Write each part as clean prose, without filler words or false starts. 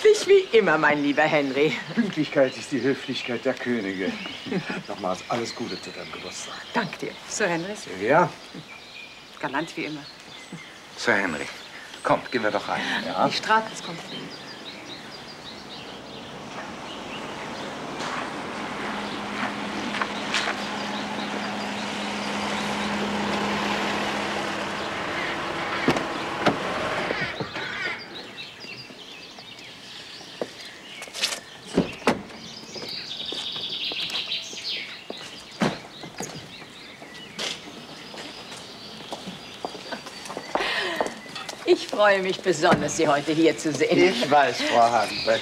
Pünktlich wie immer, mein lieber Henry. Pünktlichkeit ist die Höflichkeit der Könige. Nochmals alles Gute zu deinem Geburtstag. Dank dir. Sir Henry. Silvia? Galant wie immer. Sir Henry, kommt, gehen wir doch rein. Ja? Die Straße kommt. Ich freue mich besonders, Sie heute hier zu sehen. Ich weiß, Frau Hagenbeck.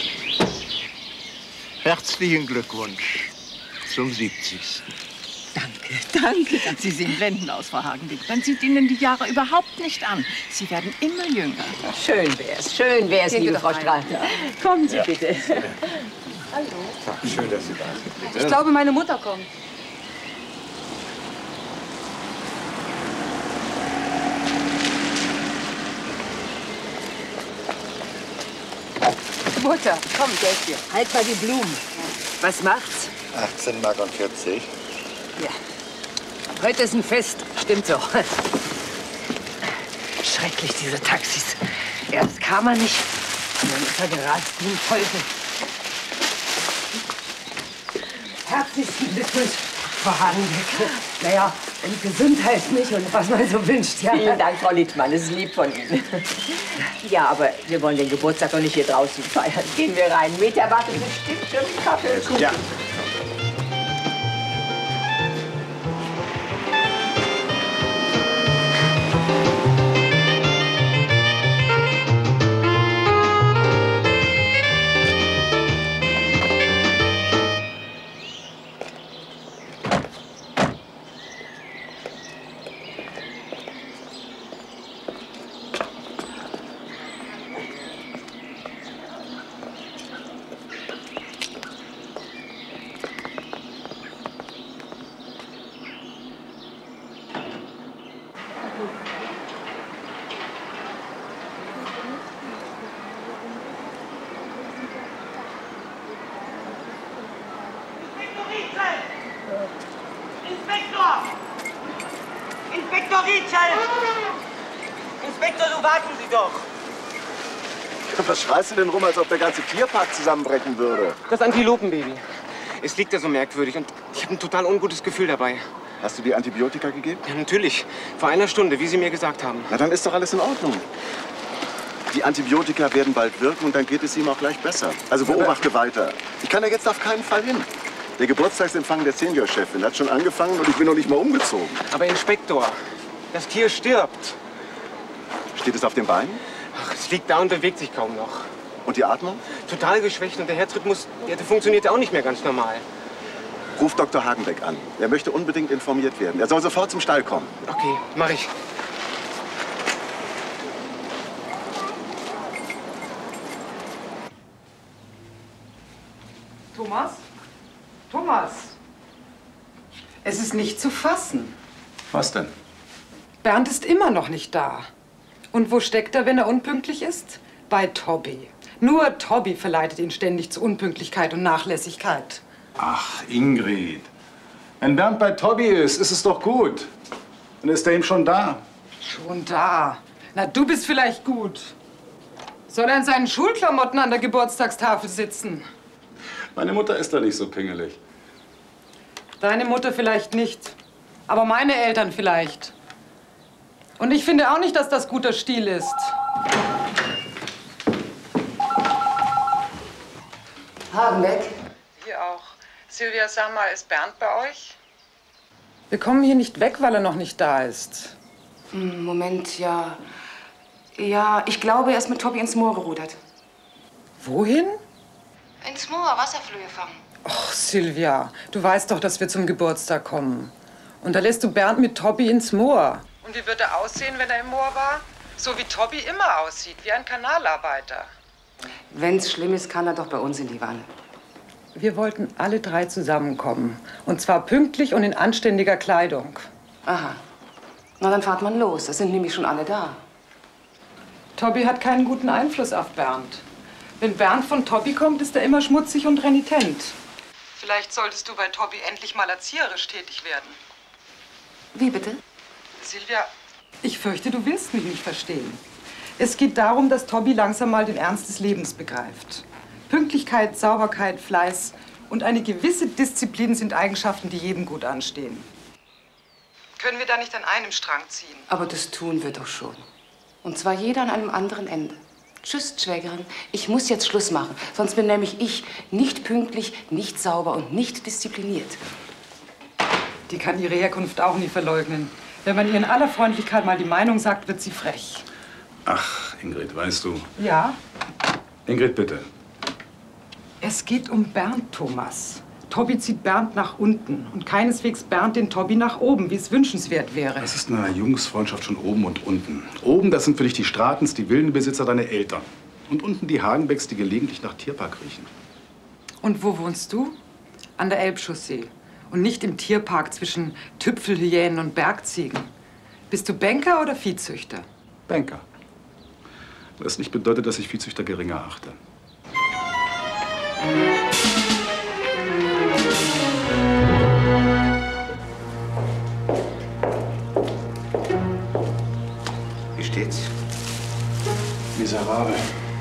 Herzlichen Glückwunsch zum 70. Danke. Sie sehen blendend aus, Frau Hagenbeck. Man sieht Ihnen die Jahre überhaupt nicht an. Sie werden immer jünger. Schön wär's, liebe Frau Strahl. Kommen Sie bitte. Hallo. Schön, dass Sie da sind. Ich glaube, meine Mutter kommt. Mutter, komm, Geld hier. Halt mal die Blumen. Was macht's? 18,40 Mark. Ja. Heute ist ein Fest. Stimmt so. Schrecklich, diese Taxis. Erst kam er nicht, und dann ist er gerast wie ein Teufel. Herzlichen Glückwunsch, Frau Hagenbeck. Naja, und Gesundheit nicht und was man so wünscht. Ja. Vielen Dank, Frau Littmann. Das ist lieb von Ihnen. Ja, aber wir wollen den Geburtstag doch nicht hier draußen feiern. Gehen wir rein. Meta wartet bestimmt schon einen Kaffee. Ja. Inspektor Rietschel! Inspektor, so warten Sie doch! Was schreist du denn rum, als ob der ganze Tierpark zusammenbrechen würde? Das Antilopenbaby. Es liegt da so merkwürdig und ich habe ein total ungutes Gefühl dabei. Hast du die Antibiotika gegeben? Ja, natürlich. Vor einer Stunde, wie Sie mir gesagt haben. Na, dann ist doch alles in Ordnung. Die Antibiotika werden bald wirken und dann geht es ihm auch gleich besser. Also beobachte weiter. Ich kann da jetzt auf keinen Fall hin. Der Geburtstagsempfang der Seniorchefin hat schon angefangen und ich bin noch nicht mal umgezogen. Aber Inspektor, das Tier stirbt. Steht es auf den Beinen? Ach, es liegt da und bewegt sich kaum noch. Und die Atmung? Total geschwächt und der Herzrhythmus, der funktioniert auch nicht mehr ganz normal. Ruf Dr. Hagenbeck an. Er möchte unbedingt informiert werden. Er soll sofort zum Stall kommen. Okay, mach ich. Thomas? Thomas! Es ist nicht zu fassen. Was denn? Bernd ist immer noch nicht da. Und wo steckt er, wenn er unpünktlich ist? Bei Tobby. Nur Tobby verleitet ihn ständig zu Unpünktlichkeit und Nachlässigkeit. Ach, Ingrid. Wenn Bernd bei Tobby ist, ist es doch gut. Dann ist er ihm schon da. Schon da. Na, du bist vielleicht gut. Soll er in seinen Schulklamotten an der Geburtstagstafel sitzen? Meine Mutter ist da nicht so pingelig. Deine Mutter vielleicht nicht. Aber meine Eltern vielleicht. Und ich finde auch nicht, dass das guter Stil ist. Hagenbeck? Hier auch. Silvia, sag mal, ist Bernd bei euch? Wir kommen hier nicht weg, weil er noch nicht da ist. Moment, ja. Ja, ich glaube, er ist mit Tobby ins Moor gerudert. Wohin? Ins Moor, Wasserflöhe fangen. Och, Silvia, du weißt doch, dass wir zum Geburtstag kommen. Und da lässt du Bernd mit Tobby ins Moor. Und wie wird er aussehen, wenn er im Moor war? So wie Tobby immer aussieht, wie ein Kanalarbeiter. Wenn's schlimm ist, kann er doch bei uns in die Wanne. Wir wollten alle drei zusammenkommen. Und zwar pünktlich und in anständiger Kleidung. Aha. Na, dann fahrt man los. Es sind nämlich schon alle da. Tobby hat keinen guten Einfluss auf Bernd. Wenn Bernd von Tobi kommt, ist er immer schmutzig und renitent. Vielleicht solltest du bei Tobi endlich mal erzieherisch tätig werden. Wie bitte? Silvia, ich fürchte, du willst mich nicht verstehen. Es geht darum, dass Tobi langsam mal den Ernst des Lebens begreift. Pünktlichkeit, Sauberkeit, Fleiß und eine gewisse Disziplin sind Eigenschaften, die jedem gut anstehen. Können wir da nicht an einem Strang ziehen? Aber das tun wir doch schon. Und zwar jeder an einem anderen Ende. Tschüss, Schwägerin. Ich muss jetzt Schluss machen. Sonst bin nämlich ich nicht pünktlich, nicht sauber und nicht diszipliniert. Die kann ihre Herkunft auch nie verleugnen. Wenn man ihr in aller Freundlichkeit mal die Meinung sagt, wird sie frech. Ach, Ingrid, weißt du. Ja? Ingrid, bitte. Es geht um Bernd, Thomas. Tobi zieht Bernd nach unten und keineswegs Bernd den Tobi nach oben, wie es wünschenswert wäre. Das ist eine Jungsfreundschaft schon oben und unten. Oben, das sind für dich die Stratens, die Villenbesitzer, deine Eltern. Und unten die Hagenbecks, die gelegentlich nach Tierpark riechen. Und wo wohnst du? An der Elbchaussee. Und nicht im Tierpark zwischen Tüpfelhyänen und Bergziegen. Bist du Banker oder Viehzüchter? Banker. Was nicht bedeutet, dass ich Viehzüchter geringer achte. Wie steht's? Miserabel.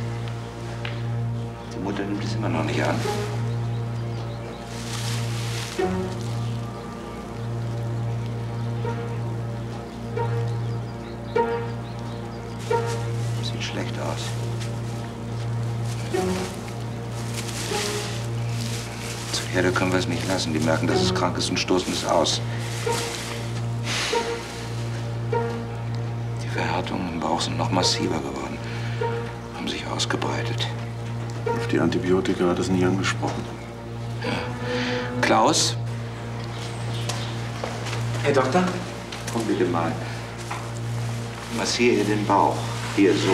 Die Mutter nimmt es immer noch nicht an. Sieht schlecht aus. Zur Herde können wir es nicht lassen. Die merken, dass es krank ist und stoßen es aus. Die Verhärtungen im Bauch sind noch massiver geworden. Haben sich ausgebreitet. Auf die Antibiotika hat es nicht angesprochen. Ja. Klaus? Herr Doktor? Komm bitte mal. Massiere ihr den Bauch. Hier, so.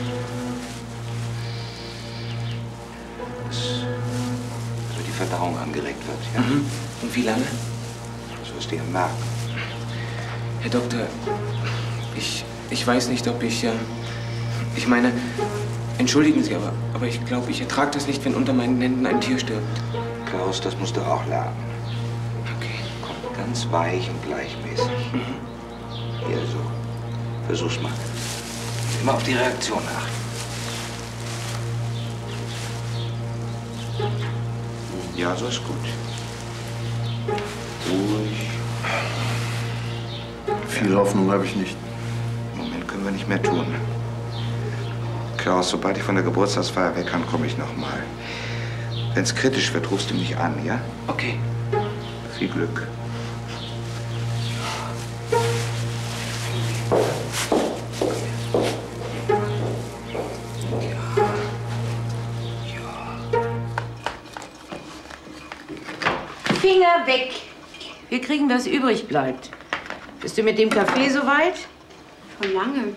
Damit die Verdauung angeregt wird, ja? Mhm. Und wie lange? Das wirst du ja merken. Herr Doktor, ich weiß nicht, ob ich... ich meine, entschuldigen Sie, aber ich glaube, ich ertrage das nicht, wenn unter meinen Händen ein Tier stirbt. Klaus, das musst du auch lernen. Okay. Komm, ganz weich und gleichmäßig. Hier, so. Versuch's mal. Immer auf die Reaktion achten. Ja, so ist gut. Ruhig. Viel Hoffnung habe ich nicht. Im Moment können wir nicht mehr tun. Klaus, sobald ich von der Geburtstagsfeier weg kann, komme ich noch mal. Wenn es kritisch wird, rufst du mich an, ja? Okay. Viel Glück. Finger weg. Wir kriegen, was übrig bleibt. Bist du mit dem Kaffee soweit? Schon lange.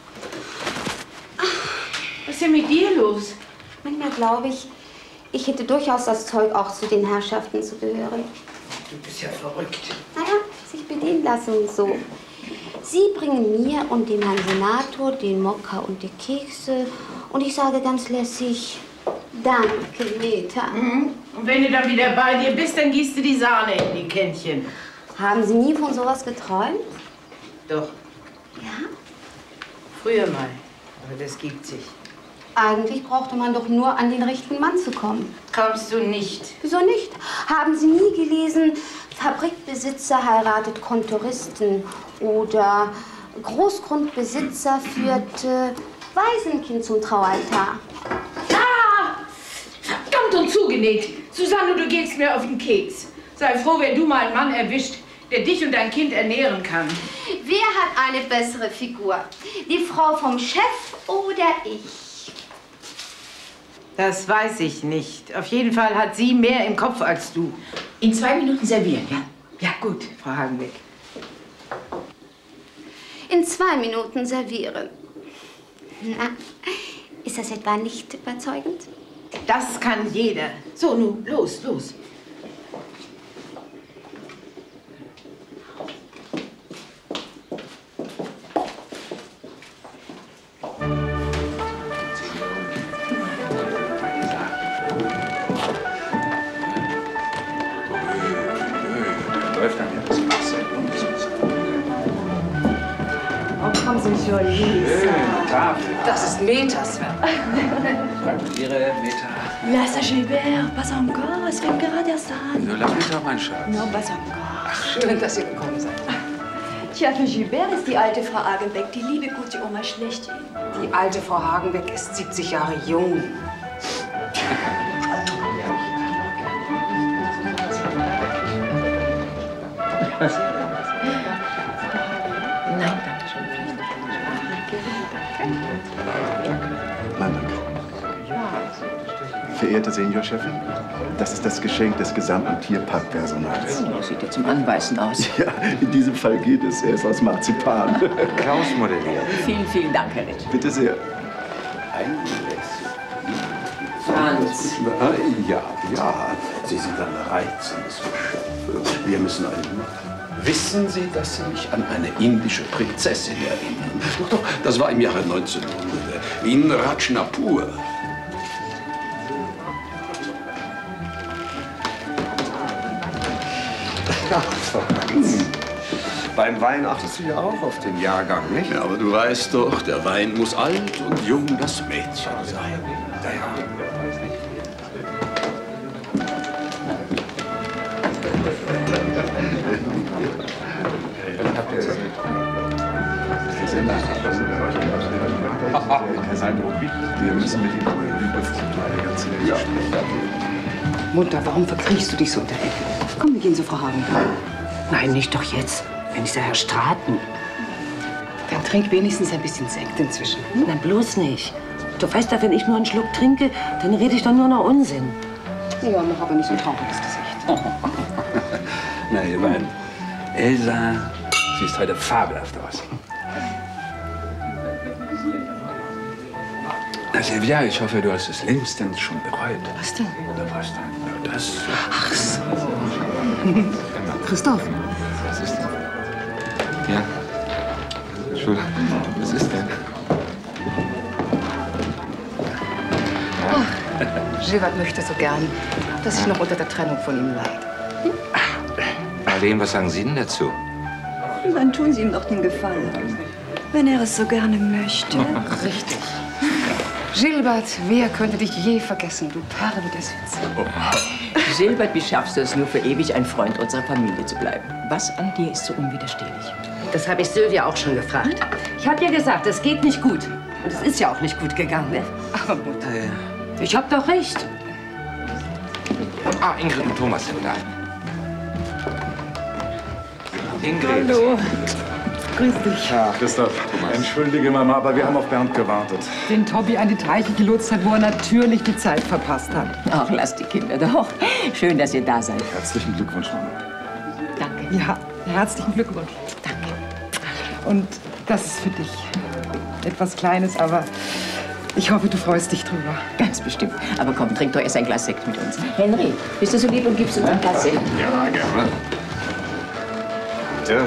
Was ist denn mit dir los? Manchmal glaube ich, ich hätte durchaus das Zeug, auch zu den Herrschaften zu gehören. Du bist ja verrückt. Naja, sich bedienen lassen und so. Sie bringen mir und dem Herrn Senator den Mokka und die Kekse. Und ich sage ganz lässig, danke, Meta. Mhm. Und wenn du dann wieder bei dir bist, dann gießt du die Sahne in die Kännchen. Haben Sie nie von sowas geträumt? Doch. Ja? Früher mal. Aber das gibt sich. Eigentlich brauchte man doch nur an den richtigen Mann zu kommen. Kommst du nicht? Wieso nicht? Haben Sie nie gelesen, Fabrikbesitzer heiratet Kontoristen oder Großgrundbesitzer führt Waisenkind zum Traualtar? Ah! Verdammt und zugenäht. Susanne, du gehst mir auf den Keks. Sei froh, wenn du mal einen Mann erwischt, der dich und dein Kind ernähren kann. Wer hat eine bessere Figur? Die Frau vom Chef oder ich? Das weiß ich nicht. Auf jeden Fall hat sie mehr im Kopf als du. In 2 Minuten servieren, ja? Ja, gut, Frau Hagenbeck. In 2 Minuten servieren. Na, ist das etwa nicht überzeugend? Das kann jeder. So, nun, los, los. joli. Das ist Metas Werk. Ihre Meta. Lass Gilbert, pas encore, es fängt gerade erst an. So, lass mich doch, mein Schatz. No, pas encore. Ach, schön, dass ihr gekommen seid. Tja, für Gilbert ist die alte Frau Hagenbeck die liebe gute Oma schlechthin. Die alte Frau Hagenbeck ist 70 Jahre jung. Nein, danke schön. Nein, danke. Verehrte Seniorchefin, das ist das Geschenk des gesamten Tierparkpersonals. Das sieht ja zum Anbeißen aus. Ja, in diesem Fall geht es. Er ist aus Marzipan. Klaus modelliert. Vielen, vielen Dank, Herr Ritt. Bitte sehr. Franz. Ja, Sie sind ein reizendes Geschöpf. Wir müssen einen machen. Wissen Sie, dass Sie mich an eine indische Prinzessin erinnern? Doch, das war im Jahre 1900 in Rajnapur. Beim Wein achtest du ja auch auf den Jahrgang, nicht? Ja, aber du weißt doch, der Wein muss alt und jung das Mädchen sein. Wir müssen mit ihm über die ganze Welt sprechen. Mutter, warum verkriechst du dich so unter Ecke? Komm, wir gehen zu Frau Hagenbeck. Nein, nicht doch jetzt. Wenn ist der Herr Straten. Dann trink wenigstens ein bisschen Sekt inzwischen. Nein, bloß nicht. Du weißt doch, wenn ich nur einen Schluck trinke, dann rede ich doch nur noch Unsinn. Ja, mach aber nicht so ein trauriges Gesicht. Na, ihr beiden. Elsa, sie ist heute fabelhaft aus. Na, Silvia, ich hoffe, du hast es längstens schon bereut. Was denn? Oder was denn? Das. Ach so. Christoph. Was ist denn? Ja. Entschuldigung. Was ist denn? Ach, Gilbert möchte so gern, dass ich noch unter der Trennung von ihm leide. Marlene, was sagen Sie denn dazu? Dann tun Sie ihm doch den Gefallen, wenn er es so gerne möchte. Richtig. Gilbert, wer könnte dich je vergessen, du Perle des Witzes? Gilbert, wie schaffst du es nur für ewig ein Freund unserer Familie zu bleiben? Was an dir ist so unwiderstehlich? Das habe ich Sylvia auch schon gefragt. Ich habe ja gesagt, es geht nicht gut. Und es ist ja auch nicht gut gegangen, ne? Aber Mutter, ich habe doch recht. Ah, Ingrid und Thomas sind da. Ingrid. Hallo. Grüß dich. Ja, Christoph, entschuldige Mama, aber wir haben auf Bernd gewartet. Den Tobi an die Teiche gelotst hat, wo er natürlich die Zeit verpasst hat. Ach, lasst die Kinder doch. Schön, dass ihr da seid. Herzlichen Glückwunsch, Mama. Danke. Ja, herzlichen Glückwunsch. Danke. Und das ist für dich. Etwas Kleines, aber ich hoffe, du freust dich drüber. Ganz bestimmt. Aber komm, trink doch erst ein Glas Sekt mit uns. Henry, bist du so lieb und gibst uns ein Glas Sekt? Ja, gerne. Ja.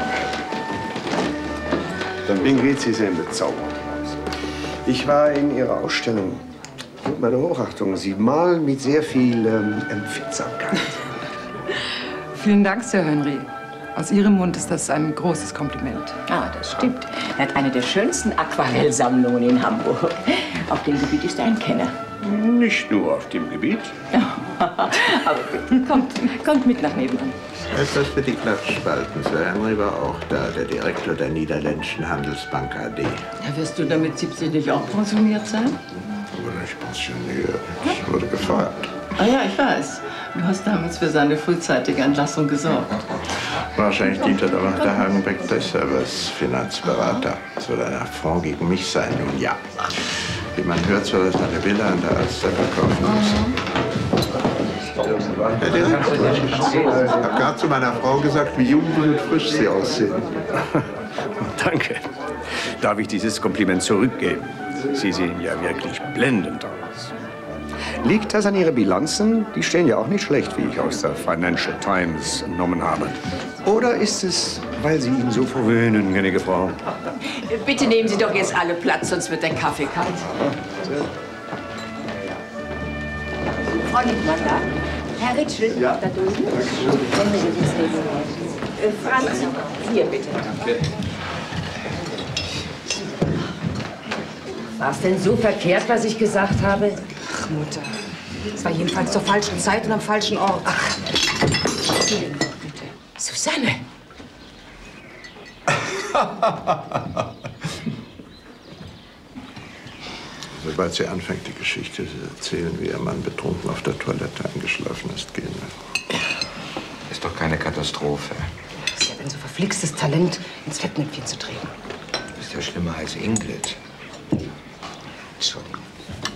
Dann Ingrid, Sie sehen bezaubernd aus. Ich war in Ihrer Ausstellung. Und meine Hochachtung, Sie malen mit sehr viel Empfindsamkeit. Vielen Dank, Sir Henry. Aus Ihrem Mund ist das ein großes Kompliment. Ah, das stimmt. Er hat eine der schönsten Aquarellsammlungen in Hamburg. Auf dem Gebiet ist er ein Kenner. Nicht nur auf dem Gebiet. Aber bitte, kommt mit nach nebenan. Etwas für die Klatschspalten. Sir Henry war auch da, der Direktor der niederländischen Handelsbank AD. Ja, wirst du damit 70 nicht auch pensioniert sein? Wurde nicht pensioniert. Ich wurde gefeuert. Ah ja, ich weiß. Du hast damals für seine frühzeitige Entlassung gesorgt. Wahrscheinlich dient er aber noch der Hagenbeck deshalb als Finanzberater. Soll ein Affront gegen mich sein? Nun ja. Wie man hört, soll er seine Villa an der Alster verkaufen müssen. Herr Direktor, ich habe gerade zu meiner Frau gesagt, wie jung und frisch Sie aussehen. Danke. Darf ich dieses Kompliment zurückgeben? Sie sehen ja wirklich blendend aus. Liegt das an Ihre Bilanzen? Die stehen ja auch nicht schlecht, wie ich aus der Financial Times entnommen habe. Oder ist es, weil Sie ihn so verwöhnen, gnädige Frau? Bitte nehmen Sie doch jetzt alle Platz, sonst wird der Kaffee kalt. Frau Liebmann da? Herr Ritschel, ja. Da drüben. Franz, hier bitte. Danke. War es denn so verkehrt, was ich gesagt habe? Ach, Mutter. Es war jedenfalls zur falschen Zeit und am falschen Ort. Ach. Entschuldigung, bitte. Susanne! Sobald sie anfängt, die Geschichte zu erzählen, wie ihr Mann betrunken auf der Toilette eingeschlafen ist, gehen wir. Ist doch keine Katastrophe. Das ist ja ein so verflixtes Talent, ins Fettnäpfchen zu treten. Du bist ja schlimmer als Ingrid. Entschuldigung.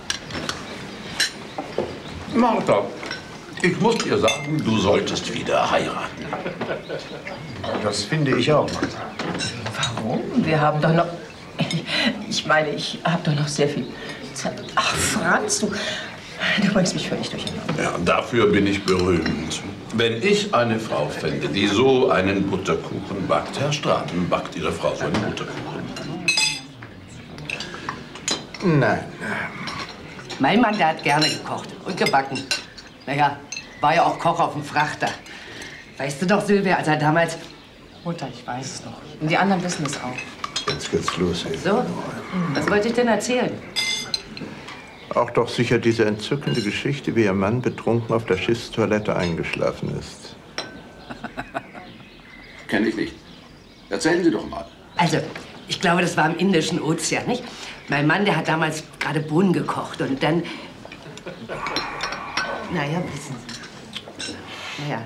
Martha, ich muss dir sagen, du solltest wieder heiraten. Das finde ich auch. Warum? Wir haben doch noch... Ich meine, ich habe doch noch sehr viel Zeit. Ach, Franz, du bringst mich völlig durcheinander. Ja, dafür bin ich berühmt. Wenn ich eine Frau fände, die so einen Butterkuchen backt, Herr Straten, backt Ihre Frau so einen Butterkuchen? Nein. Mein Mann, der hat gerne gekocht und gebacken. Naja, war ja auch Koch auf dem Frachter. Weißt du doch, Silvia, als er damals... Mutter, ich weiß es doch. Und die anderen wissen es auch. Jetzt geht's los. Ey. So, was wollte ich denn erzählen? Auch doch sicher diese entzückende Geschichte, wie ihr Mann betrunken auf der Schiffstoilette eingeschlafen ist. Kenn ich nicht. Erzählen Sie doch mal. Also, ich glaube, das war im Indischen Ozean, nicht? Mein Mann, der hat damals gerade Bohnen gekocht und dann... Naja, wissen Sie. Naja.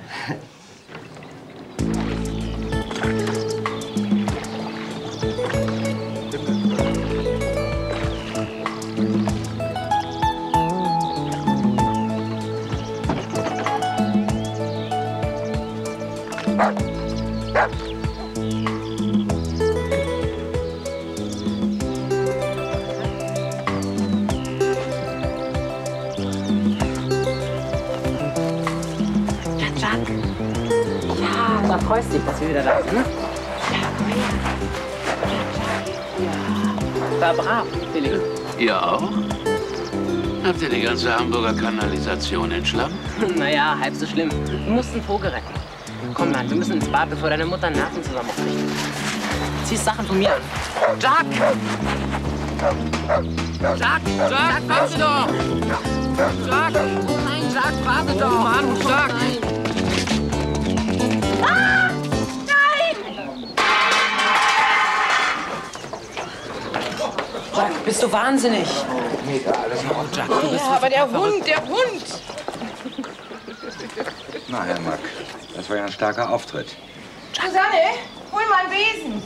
Freust dich, dass wir wieder da sind? Ja, war brav, Felix. Ihr auch? Habt ihr die ganze Hamburger Kanalisation entschlammt? Naja, halb so schlimm. Wir mussten Vogel retten. Komm, Mann, wir müssen ins Bad, bevor deine Mutter Nerven zusammenbricht. Ziehst Sachen von mir an. Jack! Jack, warte doch! Jack! Oh nein, Jack, warte doch! Mann, Jack! Ah! Nein! Jack, bist du wahnsinnig? Mega, alles in Ordnung. Jack, du bist Ja, aber der Hund, der Hund! Na, Herr Mack, das war ja ein starker Auftritt. Susanne, hol mal einen Besen.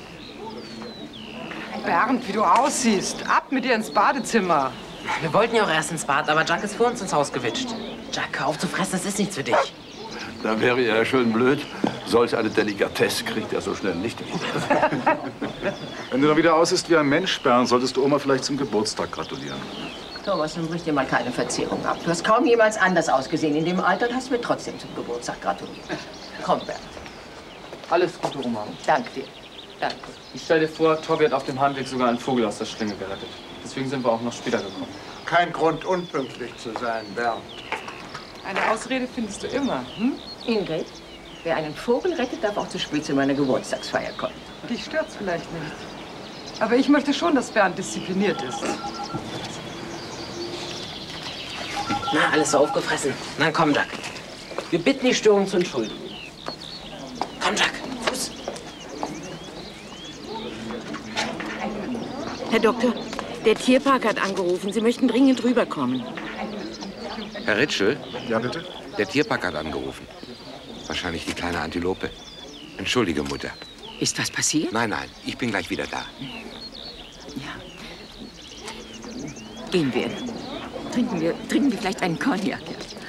Bernd, wie du aussiehst. Ab mit dir ins Badezimmer. Wir wollten ja auch erst ins Bad, aber Jack ist vor uns ins Haus gewitscht. Jack, hör auf zu fressen, das ist nichts für dich. Da wäre ja schön blöd. Solch eine Delikatesse kriegt er so schnell nicht wieder. Wenn du dann wieder aussiehst wie ein Mensch, Bernd, solltest du Oma vielleicht zum Geburtstag gratulieren. Thomas, nun bricht dir mal keine Verzierung ab. Du hast kaum jemals anders ausgesehen in dem Alter und hast mir trotzdem zum Geburtstag gratuliert. Komm, Bernd. Alles Gute, Oma. Danke dir. Danke. Ich stell dir vor, Tobi hat auf dem Heimweg sogar einen Vogel aus der Schlinge gerettet. Deswegen sind wir auch noch später gekommen. Kein Grund, unpünktlich zu sein, Bernd. Eine Ausrede findest du immer, hm? Ingrid, wer einen Vogel rettet, darf auch zu spät zu meiner Geburtstagsfeier kommen. Dich stört's vielleicht nicht. Aber ich möchte schon, dass Bernd diszipliniert ist. Na, alles so aufgefressen. Na komm, Jack. Wir bitten die Störung zu entschuldigen. Komm, Jack, Fuß. Herr Doktor, der Tierpark hat angerufen. Sie möchten dringend rüberkommen. Herr Ritschel? Ja, bitte? Der Tierpark hat angerufen. Wahrscheinlich die kleine Antilope. Entschuldige, Mutter. Ist was passiert? Nein, nein, ich bin gleich wieder da. Gehen wir. Trinken wir vielleicht einen Cognac.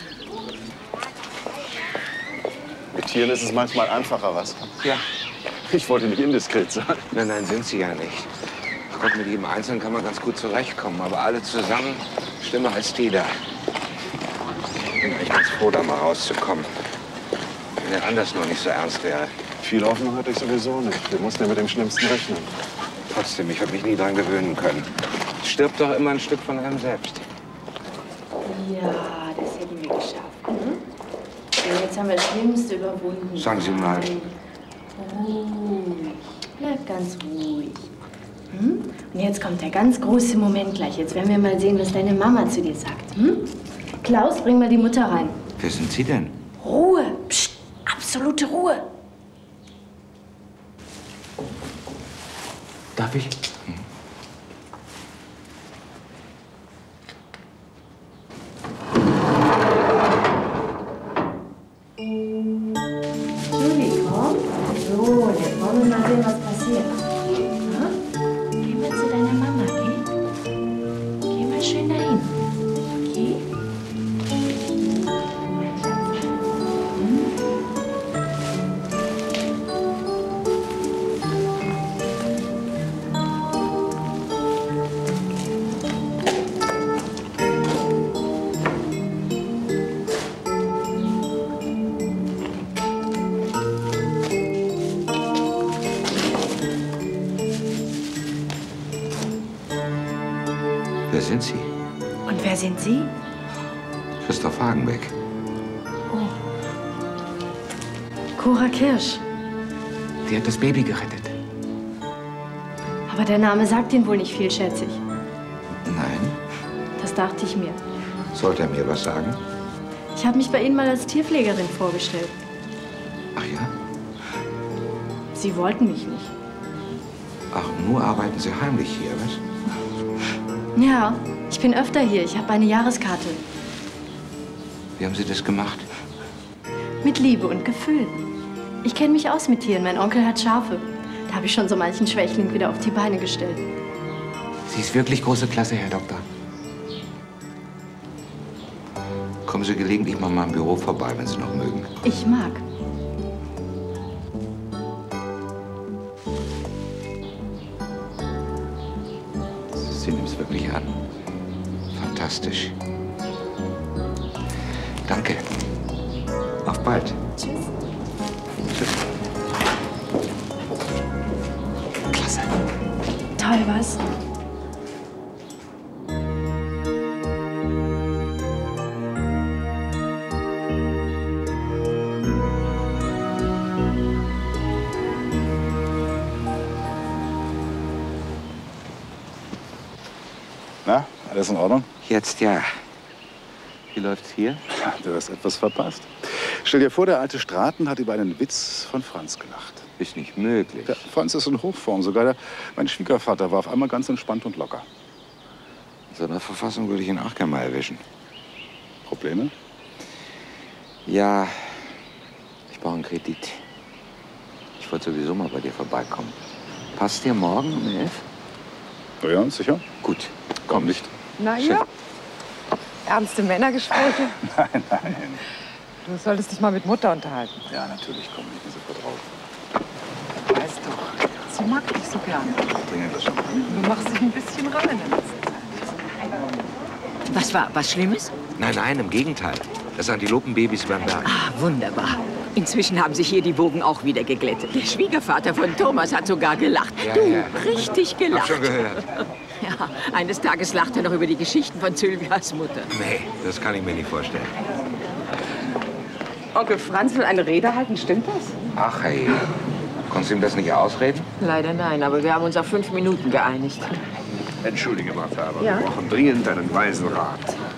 Mit Tieren ist es manchmal einfacher, was? Ja. Ich wollte nicht indiskret sein. Nein, nein, sind sie ja nicht. Gott, mit jedem Einzelnen kann man ganz gut zurechtkommen, aber alle zusammen schlimmer als die da. Ich bin echt ganz froh, da mal rauszukommen. Wenn er anders nur nicht so ernst wäre. Viel Hoffnung hatte ich sowieso nicht. Wir mussten ja mit dem Schlimmsten rechnen. Trotzdem, ich habe mich nie dran gewöhnen können. Es stirbt doch immer ein Stück von einem selbst. Ja, das hätten wir geschafft. Hm? Ja, jetzt haben wir das Schlimmste überwunden. Sagen Sie mal. Ruhig. Bleib ganz ruhig. Hm? Und jetzt kommt der ganz große Moment gleich. Jetzt werden wir mal sehen, was deine Mama zu dir sagt. Hm? Klaus, bring mal die Mutter rein. Wer sind Sie denn? Ruhe! Psst, absolute Ruhe! Darf ich? Julie, komm. So, jetzt wollen wir mal sehen, was passiert. Ja? Geh mal zu deiner Mama, geh. Geh mal schön dahin. Geh. Wer sind Sie? Und wer sind Sie? Christoph Hagenbeck. Oh. Cora Kirsch. Die hat das Baby gerettet. Aber der Name sagt Ihnen wohl nicht viel, schätze ich. Nein. Das dachte ich mir. Sollte er mir was sagen? Ich habe mich bei Ihnen mal als Tierpflegerin vorgestellt. Ach ja? Sie wollten mich nicht. Ach, nur arbeiten Sie heimlich hier, was? Ja, ich bin öfter hier. Ich habe eine Jahreskarte. Wie haben Sie das gemacht? Mit Liebe und Gefühl. Ich kenne mich aus mit Tieren. Mein Onkel hat Schafe. Da habe ich schon so manchen Schwächling wieder auf die Beine gestellt. Sie ist wirklich große Klasse, Herr Doktor. Kommen Sie gelegentlich mal in meinem Büro vorbei, wenn Sie noch mögen. Ich mag. Sie nimmt es wirklich an. Fantastisch. Danke. Auf bald. Tschüss. Tschüss. Klasse. Toll, was? Na, alles in Ordnung? Jetzt ja. Wie läuft's hier? Du hast etwas verpasst. Stell dir vor, der alte Straten hat über einen Witz von Franz gelacht. Ist nicht möglich. Der Franz ist in Hochform. Sogar mein Schwiegervater war auf einmal ganz entspannt und locker. In so einer Verfassung würde ich ihn auch gerne mal erwischen. Probleme? Ja, ich brauche einen Kredit. Ich wollte sowieso mal bei dir vorbeikommen. Passt dir morgen um 11? Ja, sicher? Gut. Komm nicht. Na ja. Ernste Männergespräche? Nein, nein. Du solltest dich mal mit Mutter unterhalten. Ja, natürlich, komm, ich bin sofort drauf. Du weißt doch, sie mag dich so gern. Bring das schon. Du machst dich ein bisschen ran in der letzten Zeit. Was war? Was Schlimmes? Nein, nein, im Gegenteil. Das Antilopenbabys beim Berg. Ah, wunderbar. Inzwischen haben sich hier die Wogen auch wieder geglättet. Der Schwiegervater von Thomas hat sogar gelacht. Ja, du, ja. richtig gelacht. Hab schon gehört. Ja, eines Tages lacht er noch über die Geschichten von Sylvias Mutter. Nee, das kann ich mir nicht vorstellen. Onkel Franz will eine Rede halten, stimmt das? Ach, hey. Konntest du ihm das nicht ausreden? Leider nein, aber wir haben uns auf 5 Minuten geeinigt. Entschuldige, Martha, aber Ja? wir brauchen dringend einen weisen Rat.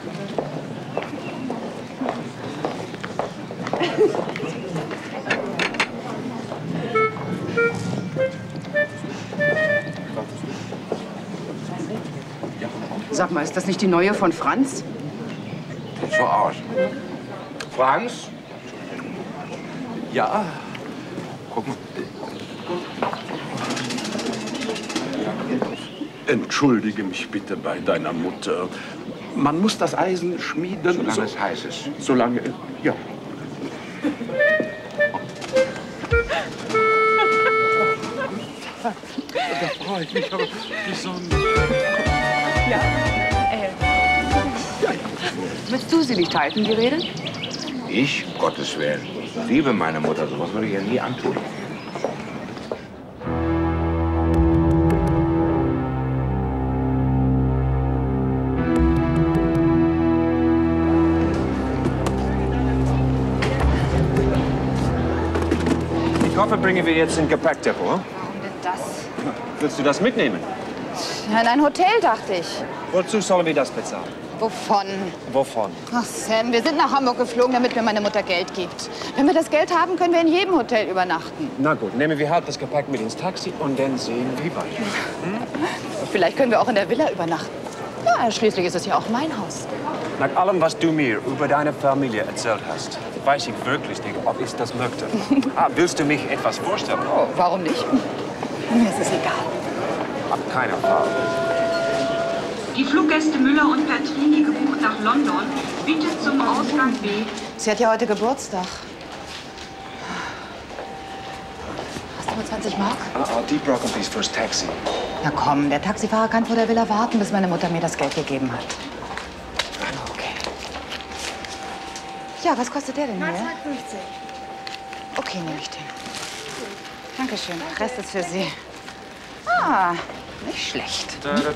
Sag mal, ist das nicht die neue von Franz? Sieht so aus. Franz? Ja. Guck mal. Entschuldige mich bitte bei deiner Mutter. Man muss das Eisen schmieden. Solange es heiß ist. Solange, ja. Da freue ich mich aber besonders. Ja. Willst du sie nicht halten, die Rede? Ich? Um Gottes Willen. Ich liebe meine Mutter. Sowas würde ich ihr nie antun. Die Koffer bringen wir jetzt in Gepäckdepot. Das. Willst du das mitnehmen? in ein Hotel, dachte ich. Wozu sollen wir das bezahlen? Wovon? Wovon? Ach, Sam, wir sind nach Hamburg geflogen, damit mir meine Mutter Geld gibt. Wenn wir das Geld haben, können wir in jedem Hotel übernachten. Na gut, nehmen wir halt das Gepäck mit ins Taxi und dann sehen wir weiter. Vielleicht können wir auch in der Villa übernachten. Ja, schließlich ist es ja auch mein Haus. Nach allem, was du mir über deine Familie erzählt hast, weiß ich wirklich nicht, ob ich das möchte. Willst du mich etwas vorstellen? Oh, warum nicht? Mir ist es egal. Auf keinen Fall. Die Fluggäste Müller und Pertrini, gebucht nach London, bitte zum Ausgang B. Sie hat ja heute Geburtstag. Hast du mal 20 Mark? Die brauchen wir fürs Taxi. Na komm, der Taxifahrer kann vor der Villa warten, bis meine Mutter mir das Geld gegeben hat. Okay. Ja, was kostet der denn hier? 2,50. Okay, nehme ich den. Dankeschön. Rest ist für Sie. Ah, nicht schlecht.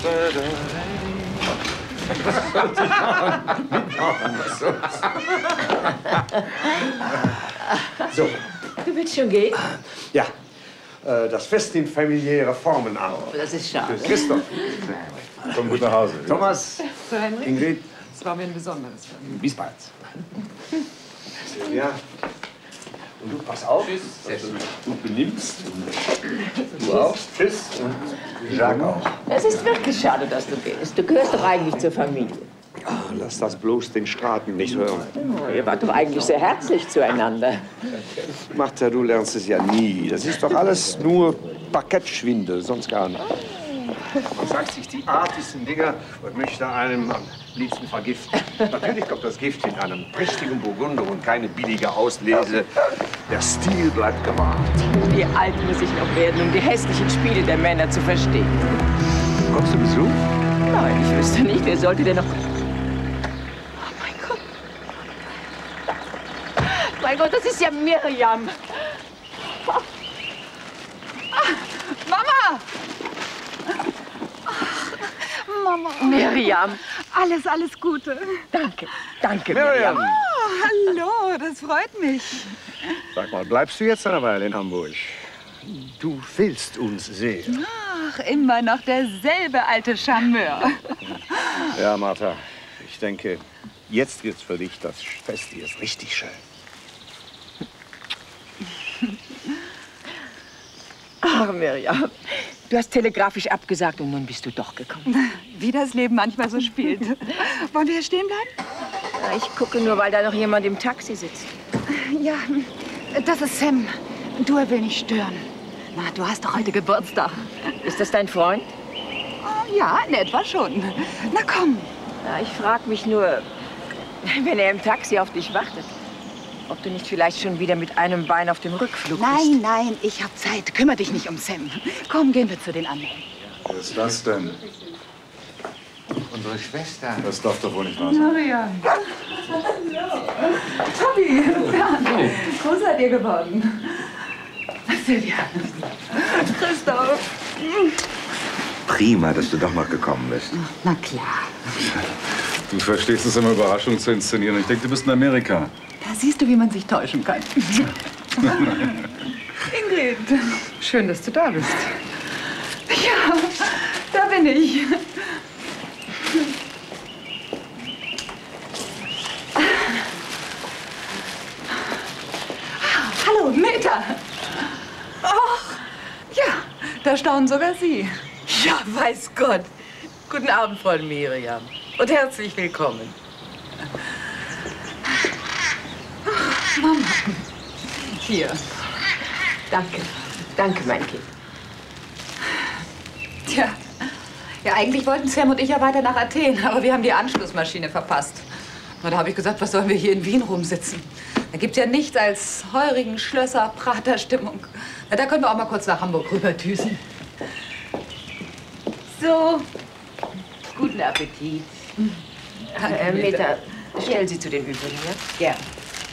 So. Du willst schon gehen? Ja. Das Fest in familiäre Formen an. Das ist schade. Christoph. Komm gut nach Hause. Thomas. So, Henrik? Ingrid. Es war mir ein besonderes Vergnügen. Bis bald. Silvia. Und du pass auf, dass du dich gut benimmst. Du auch. Tschüss. Und Jacques auch. Es ist wirklich schade, dass du gehst. Du gehörst doch eigentlich zur Familie. Oh, lass das bloß den Straten nicht hören. Oh, ihr wart doch eigentlich sehr herzlich zueinander. Martha, du lernst es ja nie. Das ist doch alles nur Parkettschwindel, sonst gar nicht. Man sagt sich die artigsten Dinger und möchte einem am liebsten vergiften. Natürlich kommt das Gift in einem prächtigen Burgunder und keine billige Auslese. Der Stil bleibt gewahrt. Wie alt muss ich noch werden, um die hässlichen Spiele der Männer zu verstehen? Kommst du Besuch? Nein, ich wüsste nicht. Wer sollte denn noch... Mein Gott, das ist ja Miriam. Ah, Mama! Mama. Miriam. Alles Gute. Danke, danke, Miriam. Oh, hallo, das freut mich. Sag mal, bleibst du jetzt eine Weile in Hamburg? Du fehlst uns sehr. Ach, immer noch derselbe alte Charmeur. Ja, Martha, ich denke, jetzt wird's für dich das Fest hier ist richtig schön. Ach, Miriam, du hast telegrafisch abgesagt und nun bist du doch gekommen. Wie das Leben manchmal so spielt. Wollen wir hier stehen bleiben? Ja, ich gucke nur, weil da noch jemand im Taxi sitzt. Ja, das ist Sam. Du, er will nicht stören. Na, du hast doch heute Geburtstag. Ist das dein Freund? Ja, in etwa schon. Na komm. Ja, ich frage mich nur, wenn er im Taxi auf dich wartet, ob du nicht vielleicht schon wieder mit einem Bein auf dem Rückflug bist. Nein, ich hab Zeit. Kümmere dich nicht um Sam. Komm, gehen wir zu den anderen. Was ist das denn? Unsere Schwester. Das darf doch wohl nicht wahr sein. Miriam. Hallo. Tobi, Bernd. Groß seid ihr geworden. Silvia. Christoph. Prima, dass du doch noch gekommen bist. Na klar. Du verstehst es immer, Überraschungen zu inszenieren. Ich denke, du bist in Amerika. Da siehst du, wie man sich täuschen kann. Ingrid. Schön, dass du da bist. Ja, da bin ich. Hallo, Meta. Ach, ja, da staunen sogar Sie. Ja, weiß Gott. Guten Abend, Frau Miriam. Und herzlich willkommen. Ach, Mama. Hier. Danke. Danke, mein Kind. Tja, ja, eigentlich wollten Sam und ich ja weiter nach Athen, aber wir haben die Anschlussmaschine verpasst. Und da habe ich gesagt, was sollen wir hier in Wien rumsitzen? Da gibt's ja nichts als Heurigen, Schlösser, Praterstimmung. Na, da können wir auch mal kurz nach Hamburg rüberdüsen. So, guten Appetit. Meta, stell sie zu den übrigen, ja? Gern.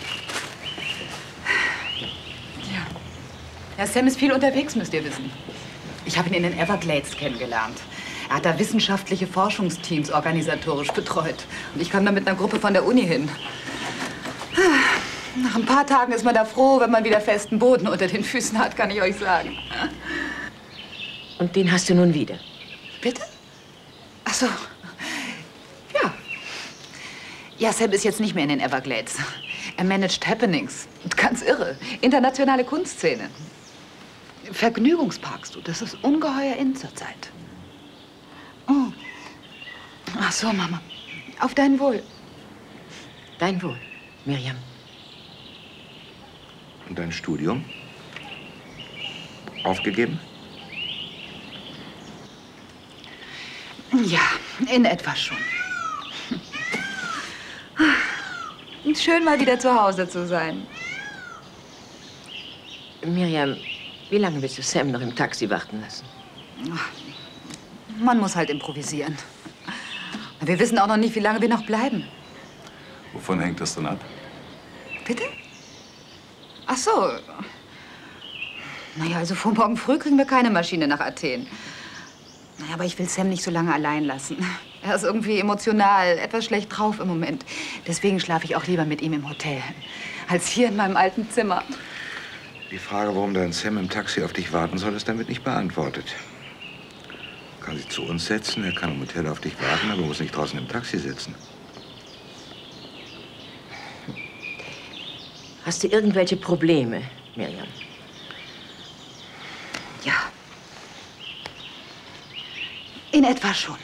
Ja, Sam ist viel unterwegs, müsst ihr wissen. Ich habe ihn in den Everglades kennengelernt. Er hat da wissenschaftliche Forschungsteams organisatorisch betreut. Und ich kam da mit einer Gruppe von der Uni hin. Nach ein paar Tagen ist man da froh, wenn man wieder festen Boden unter den Füßen hat, kann ich euch sagen. Und den hast du nun wieder? Bitte? Ach so. Ja. Ja, Sam ist jetzt nicht mehr in den Everglades. Er managt Happenings. Ganz irre. Internationale Kunstszene. Vergnügungsparks, du. Das ist ungeheuer in zur Zeit. Oh. Ach so, Mama. Auf dein Wohl. Dein Wohl, Miriam. Und dein Studium? Aufgegeben? Ja, in etwa schon. Schön, mal wieder zu Hause zu sein. Miriam, wie lange willst du Sam noch im Taxi warten lassen? Man muss halt improvisieren. Wir wissen auch noch nicht, wie lange wir noch bleiben. Wovon hängt das denn ab? Bitte? Ach so. Naja, also vor morgen früh kriegen wir keine Maschine nach Athen. Naja, aber ich will Sam nicht so lange allein lassen. Er ist irgendwie emotional etwas schlecht drauf im Moment. Deswegen schlafe ich auch lieber mit ihm im Hotel, als hier in meinem alten Zimmer. Die Frage, warum dein Sam im Taxi auf dich warten soll, ist damit nicht beantwortet. Er kann sich zu uns setzen, er kann im Hotel auf dich warten, aber muss nicht draußen im Taxi sitzen. Hast du irgendwelche Probleme, Miriam? Ja. In etwa schon.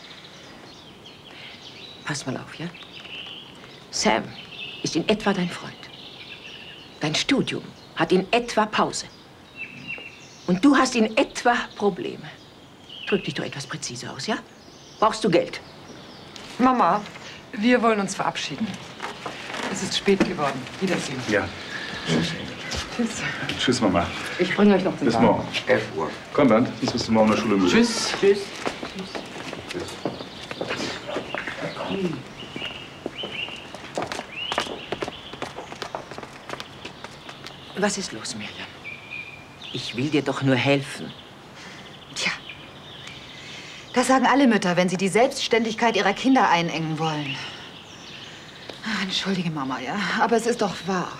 Pass mal auf, ja? Sam ist in etwa dein Freund. Dein Studium hat in etwa Pause. Und du hast in etwa Probleme. Drück dich doch etwas präziser aus, ja? Brauchst du Geld? Mama, wir wollen uns verabschieden. Es ist spät geworden. Wiedersehen. Ja. Tschüss. Tschüss, Mama. Ich bringe euch noch zum Bis Baden. morgen. 11 Uhr. Komm, Bernd, sonst bist du morgen in der Schule müde. Tschüss. Tschüss. Was ist los, Miriam? Ich will dir doch nur helfen. Tja, das sagen alle Mütter, wenn sie die Selbstständigkeit ihrer Kinder einengen wollen. Ach, entschuldige, Mama, ja, aber es ist doch wahr.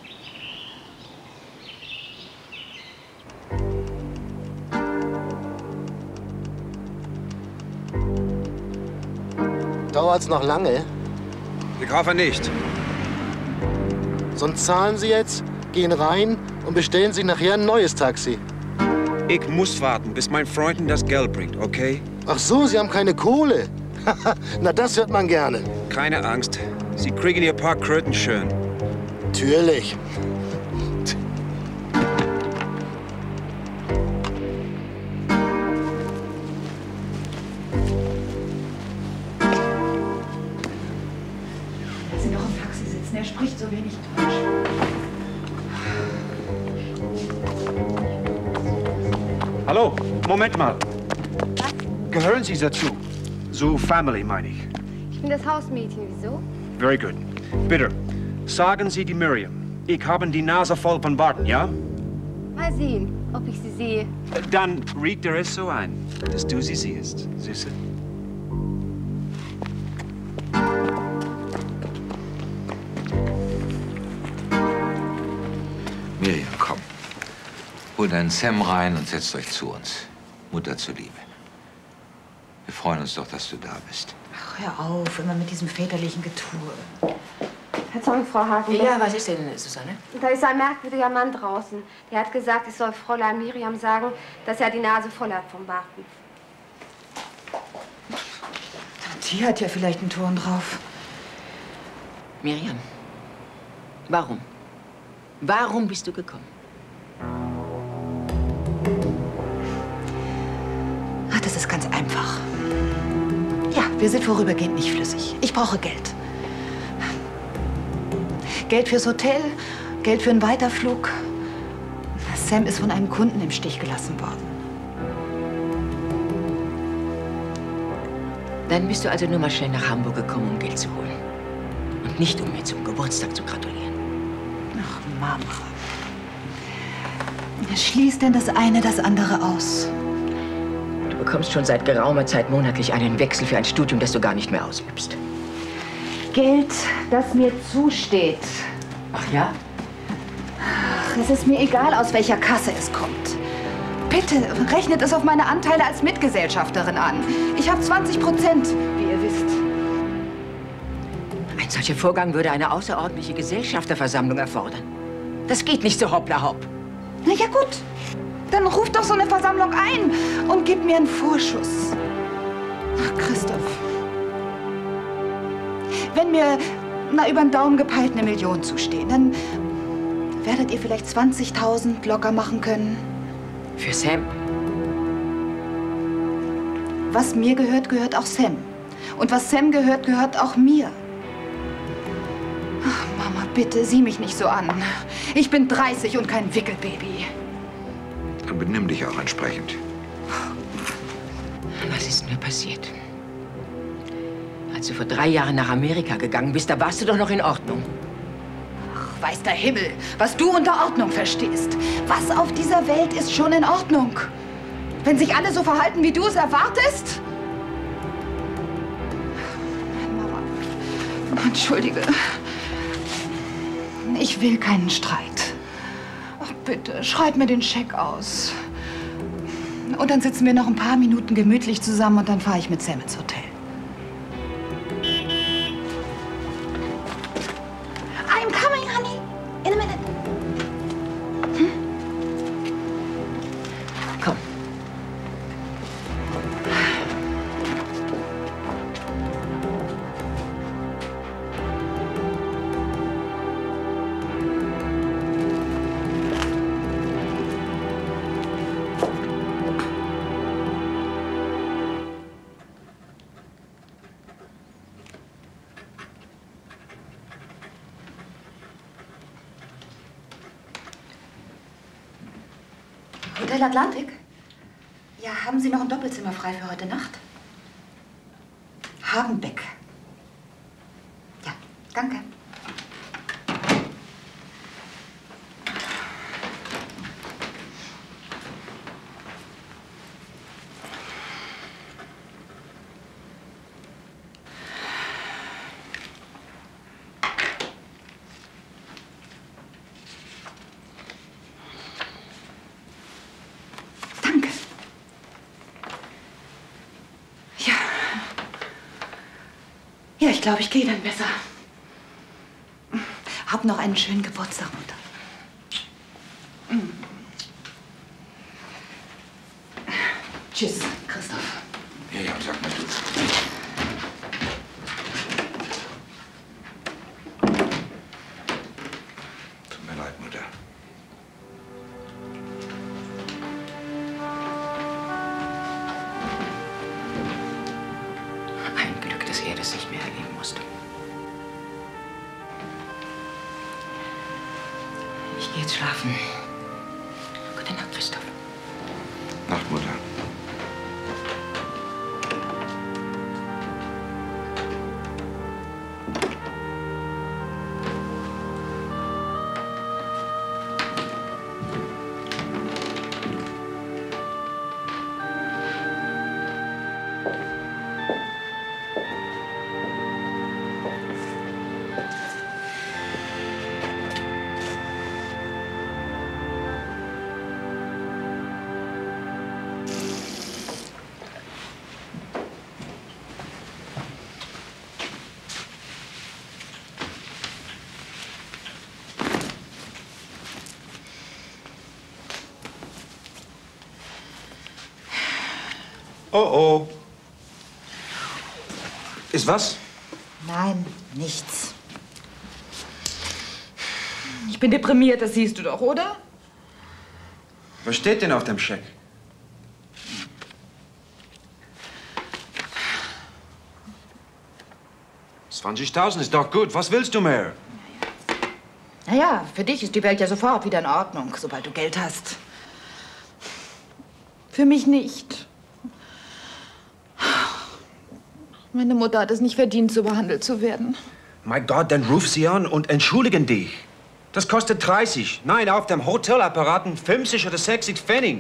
Dauert's noch lange? Ich hoffe nicht. Sonst zahlen Sie jetzt, gehen rein und bestellen sich nachher ein neues Taxi. Ich muss warten, bis mein Freund ihm das Geld bringt, okay? Ach so, Sie haben keine Kohle. Na, das hört man gerne. Keine Angst. Sie kriegen ihr paar Kröten schön. Natürlich. Lass ihn doch im Taxi sitzen. Er spricht so wenig Deutsch. Hallo, Moment mal. Gehören Sie dazu? Zu Family, meine ich. Ich bin das Hausmädchen, wieso? Very good. Bitte, sagen Sie die Miriam. Ich habe die Nase voll von Barton, ja? Mal sehen, ob ich sie sehe. Dann regt er es so ein, dass du sie siehst, Süße. Miriam, komm. Hol deinen Sam rein und setzt euch zu uns. Mutter zuliebe. Wir freuen uns doch, dass du da bist. Ach, hör auf, immer mit diesem väterlichen Getue. Verzeihung, Frau Hagenbeck. Ja, was ist denn, Susanne? Da ist ein merkwürdiger Mann draußen. Der hat gesagt, ich soll Fräulein Miriam sagen, dass er die Nase voll hat vom Barten. Die hat ja vielleicht einen Ton drauf. Miriam, warum? Warum bist du gekommen? Ach, das ist ganz einfach. Ja, wir sind vorübergehend nicht flüssig. Ich brauche Geld. Geld fürs Hotel, Geld für einen Weiterflug. Sam ist von einem Kunden im Stich gelassen worden. Dann bist du also nur mal schnell nach Hamburg gekommen, um Geld zu holen. Und nicht, um mir zum Geburtstag zu gratulieren. Ach, Mama. Schließt denn das eine das andere aus? Du bekommst schon seit geraumer Zeit monatlich einen Wechsel für ein Studium, das du gar nicht mehr ausübst. Geld, das mir zusteht. Ach ja? Ach, es ist mir egal, aus welcher Kasse es kommt. Bitte, rechnet es auf meine Anteile als Mitgesellschafterin an. Ich habe 20%, wie ihr wisst. Ein solcher Vorgang würde eine außerordentliche Gesellschafterversammlung erfordern. Das geht nicht so hoppla hopp. Na ja gut, dann ruf doch so eine Versammlung ein und gib mir einen Vorschuss. Ach, Christoph. Wenn mir, über den Daumen gepeilt, 1 Million zustehen, dann werdet ihr vielleicht 20.000 locker machen können. Für Sam? Was mir gehört, gehört auch Sam. Und was Sam gehört, gehört auch mir. Ach, Mama, bitte, sieh mich nicht so an. Ich bin 30 und kein Wickelbaby. Dann benimm dich auch entsprechend. Was ist mir passiert? Als du vor 3 Jahren nach Amerika gegangen bist, da warst du doch noch in Ordnung. Ach, weiß der Himmel, was du unter Ordnung verstehst. Was auf dieser Welt ist schon in Ordnung? Wenn sich alle so verhalten, wie du es erwartest? Mama, entschuldige. Ich will keinen Streit. Ach, bitte, schreib mir den Scheck aus. Und dann sitzen wir noch ein paar Minuten gemütlich zusammen und dann fahre ich mit Sam ins Hotel. I'm coming, honey. In a minute. Komm. Hotel Atlantik? Ja, haben Sie noch ein Doppelzimmer frei für heute Nacht? Hagenbeck. Ja, danke. Ja, ich glaube, ich gehe dann besser. Hab noch einen schönen Geburtstag, Mutter. Tschüss, Christoph. Ja, sag mal du. Tut mir leid, Mutter. Ein Glück, dass er das nicht mehr erleben musste. Ich gehe jetzt schlafen. Gute Nacht, Christoph. Nacht, Mutter. Oh, oh. Ist was? Nein, nichts. Ich bin deprimiert, das siehst du doch, oder? Was steht denn auf dem Scheck? $20.000 ist doch gut. Was willst du mehr? Naja, für dich ist die Welt ja sofort wieder in Ordnung, sobald du Geld hast. Für mich nicht. Meine Mutter hat es nicht verdient, so behandelt zu werden. Mein Gott, dann ruf sie an und entschuldigen dich. Das kostet 30. Nein, auf dem Hotelapparaten 50 oder 60 Pfennig.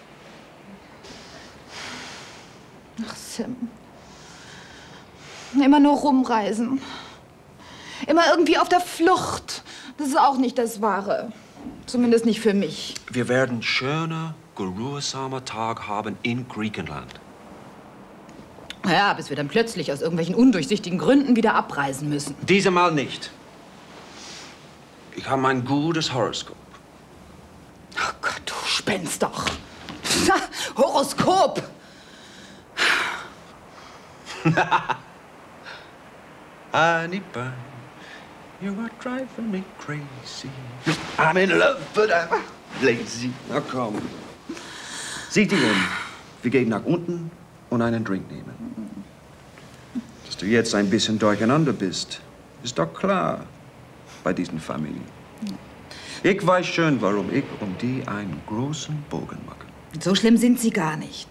Ach, Sam. Immer nur rumreisen. Immer irgendwie auf der Flucht. Das ist auch nicht das Wahre. Zumindest nicht für mich. Wir werden schöner geruhsamer Tag haben in Griechenland. Ja, bis wir dann plötzlich aus irgendwelchen undurchsichtigen Gründen wieder abreisen müssen. Diesmal nicht. Ich habe mein gutes Horoskop. Oh Gott, du spinnst doch. Horoskop! Annie Byrne, you are driving me crazy. I'm in love, but I'm lazy. Na komm. Sieh dich um. Wir gehen nach unten und einen Drink nehmen. Dass du jetzt ein bisschen durcheinander bist, ist doch klar bei diesen Familien. Ich weiß schon, warum ich um die einen großen Bogen mache. So schlimm sind sie gar nicht.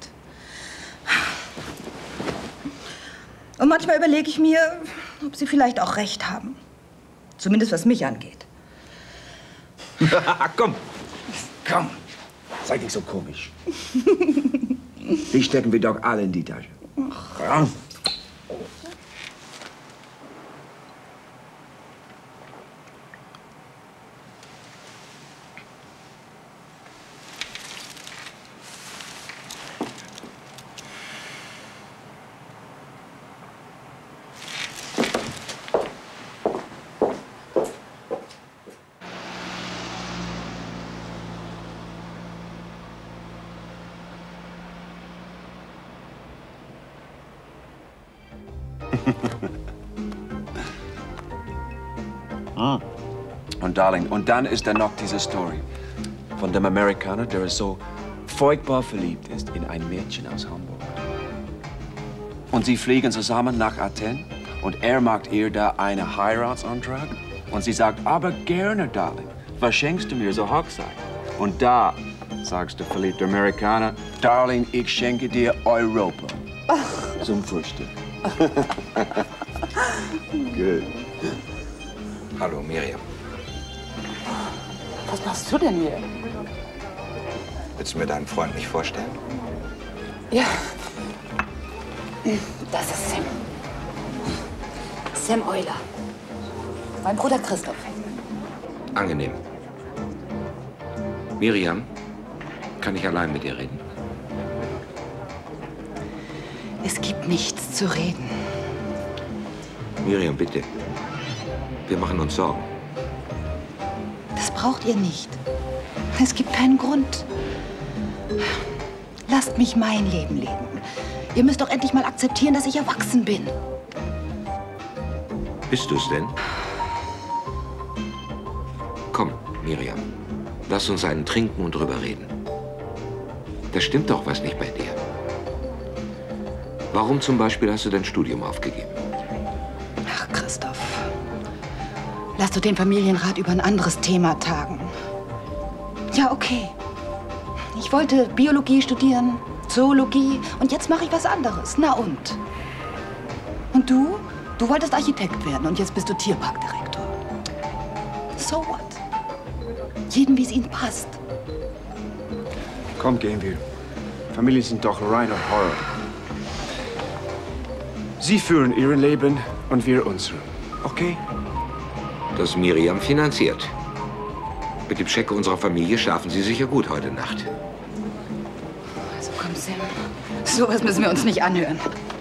Und manchmal überlege ich mir, ob sie vielleicht auch recht haben. Zumindest was mich angeht. Komm, komm. Sei nicht so komisch. Die stecken wir doch alle in die Tasche. Ja. Und Darling, und dann ist da noch diese Story von dem Amerikaner, der so furchtbar verliebt ist in ein Mädchen aus Hamburg. Und sie fliegen zusammen nach Athen und er macht ihr da einen Heiratsantrag. Und sie sagt, aber gerne, Darling, was schenkst du mir zur Hochzeit? Und da sagst der verliebte Amerikaner, Darling, ich schenke dir Europa zum Frühstück. Good. Hallo, Miriam. Was machst du denn hier? Willst du mir deinen Freund nicht vorstellen? Ja. Das ist Sam. Sam Euler. Mein Bruder Christoph. Angenehm. Miriam, kann ich allein mit dir reden? Es gibt nichts zu reden. Miriam, bitte. Wir machen uns Sorgen. Das braucht ihr nicht. Es gibt keinen Grund. Lasst mich mein Leben leben. Ihr müsst doch endlich mal akzeptieren, dass ich erwachsen bin. Bist du's denn? Komm, Miriam. Lass uns einen trinken und drüber reden. Da stimmt doch was nicht bei dir. Warum zum Beispiel hast du dein Studium aufgegeben? Ach, Christoph. Lass doch den Familienrat über ein anderes Thema tagen. Ja, okay. Ich wollte Biologie studieren, Zoologie und jetzt mache ich was anderes. Na und? Und du? Du wolltest Architekt werden und jetzt bist du Tierparkdirektor. So what? Jedem, wie es ihnen passt. Komm, gehen wir. Familien sind doch reiner Horror. Sie führen ihr Leben und wir unsere. Okay? Das Miriam finanziert. Mit dem Scheck unserer Familie schlafen Sie sicher gut heute Nacht. Also komm, Sam. Sowas müssen wir uns nicht anhören.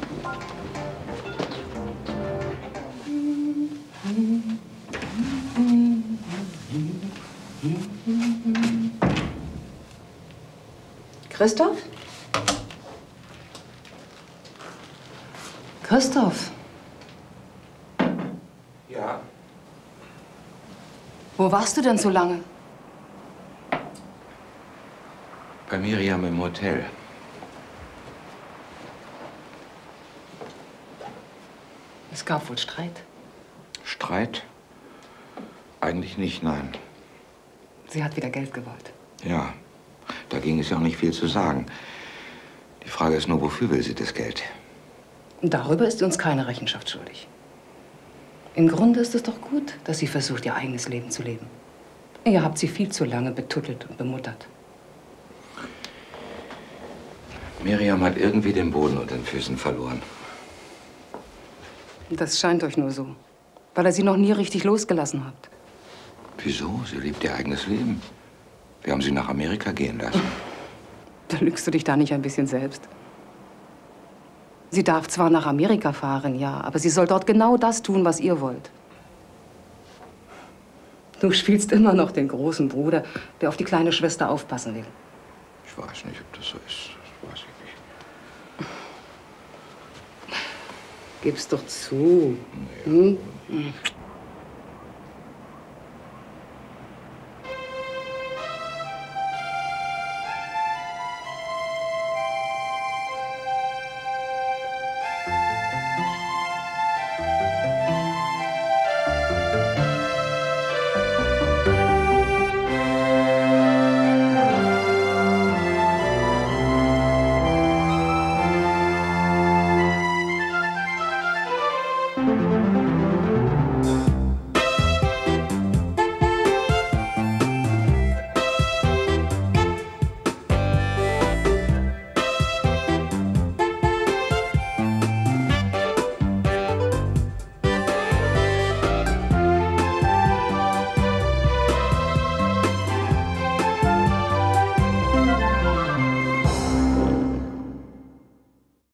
Christoph? Christoph? Ja? Wo warst du denn so lange? Bei Miriam im Hotel. Es gab wohl Streit. Streit? Eigentlich nicht, nein. Sie hat wieder Geld gewollt. Ja, da ging es ja auch nicht viel zu sagen. Die Frage ist nur, wofür will sie das Geld? Darüber ist sie uns keine Rechenschaft schuldig. Im Grunde ist es doch gut, dass sie versucht, ihr eigenes Leben zu leben. Ihr habt sie viel zu lange betuttelt und bemuttert. Miriam hat irgendwie den Boden unter den Füßen verloren. Das scheint euch nur so, weil ihr sie noch nie richtig losgelassen habt. Wieso? Sie lebt ihr eigenes Leben. Wir haben sie nach Amerika gehen lassen. lügst du dich da nicht ein bisschen selbst? Sie darf zwar nach Amerika fahren, ja, aber sie soll dort genau das tun, was ihr wollt. Du spielst immer noch den großen Bruder, der auf die kleine Schwester aufpassen will. Ich weiß nicht, ob das so ist. Das weiß ich nicht. Gib's doch zu. Hm?